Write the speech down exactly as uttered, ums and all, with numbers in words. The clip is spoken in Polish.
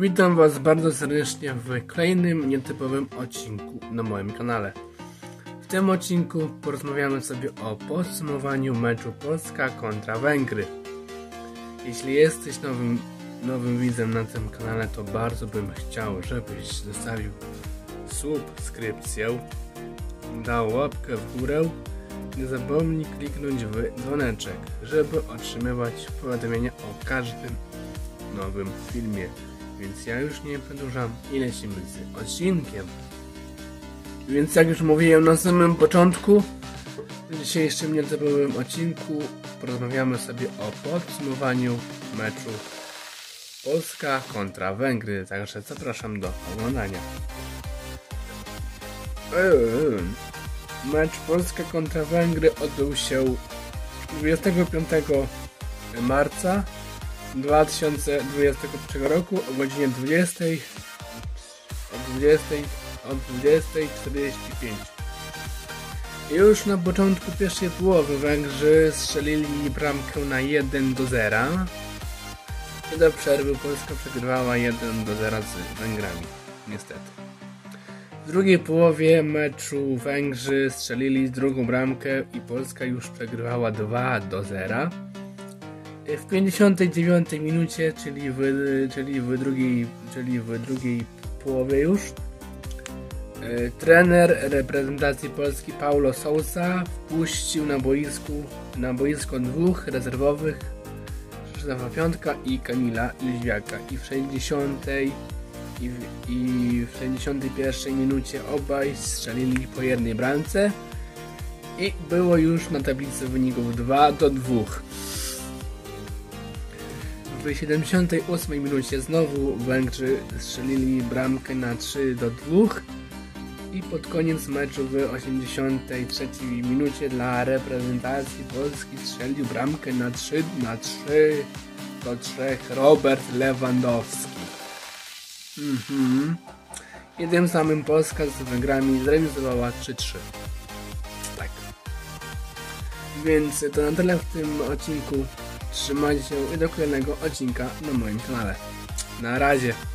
Witam Was bardzo serdecznie w kolejnym nietypowym odcinku na moim kanale. W tym odcinku porozmawiamy sobie o podsumowaniu meczu Polska kontra Węgry. Jeśli jesteś nowym, nowym widzem na tym kanale, to bardzo bym chciał, żebyś zostawił subskrypcję, dał łapkę w górę. Nie zapomnij kliknąć w dzwoneczek, żeby otrzymywać powiadomienia o każdym nowym filmie. Więc ja już nie przedłużam i lecimy z odcinkiem. Więc jak już mówiłem na samym początku, w dzisiejszym nietypowym odcinku porozmawiamy sobie o podsumowaniu meczu Polska kontra Węgry. Także zapraszam do oglądania. Mecz Polska kontra Węgry odbył się dwudziestego piątego marca dwa tysiące dwudziestego pierwszego roku o godzinie dwudziestej od dwudziestej czterdzieści pięć. Już na początku pierwszej połowy Węgrzy strzelili bramkę na jeden do zera i do przerwy Polska przegrywała jeden do zera z Węgrami, niestety. W drugiej połowie meczu Węgrzy strzelili drugą bramkę i Polska już przegrywała dwa do zera. W pięćdziesiątej dziewiątej minucie, czyli w, czyli w, drugiej, czyli w drugiej połowie już, e, trener reprezentacji Polski Paulo Sousa wpuścił na boisku na boisko dwóch rezerwowych, Krzysztofa Piątka i Kamila Jóźwiaka, i w sześćdziesiątej i w, i w sześćdziesiątej pierwszej minucie obaj strzelili po jednej bramce i było już na tablicy wyników dwa do dwóch. W siedemdziesiątej ósmej minucie znowu Węgrzy strzelili bramkę na trzy do dwóch i pod koniec meczu w osiemdziesiątej trzeciej minucie dla reprezentacji Polski strzelił bramkę na trzy do trzech Robert Lewandowski. Mhm. I tym samym Polska z Węgrami zrealizowała trzy trzy. Tak. Więc to na tyle w tym odcinku. Trzymajcie się i do kolejnego odcinka na moim kanale. Na razie.